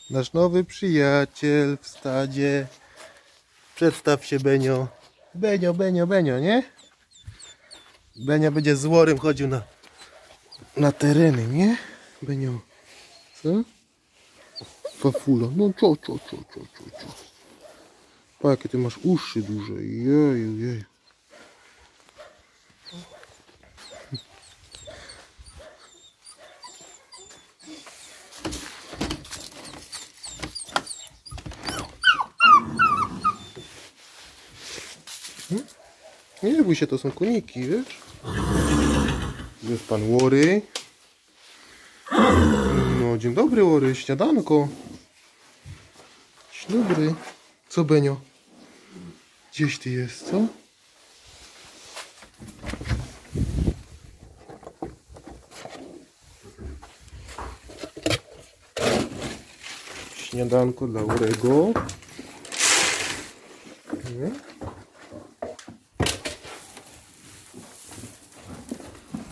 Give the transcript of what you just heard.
Nasz nowy przyjaciel w stadzie. Przedstaw się, Benio. Benio, Benio, Benio, nie? Benio będzie z worem chodził na tereny, nie? Benio. Co? Fafula. No co. Pa, jakie ty masz uszy duże. Jeju. Nie bój się, to są koniki, wiesz? Jest pan Łory. No, dzień dobry, Łory, śniadanko. Dzień dobry. Co, Benio? Gdzieś ty jest, co? Śniadanko dla Łorego.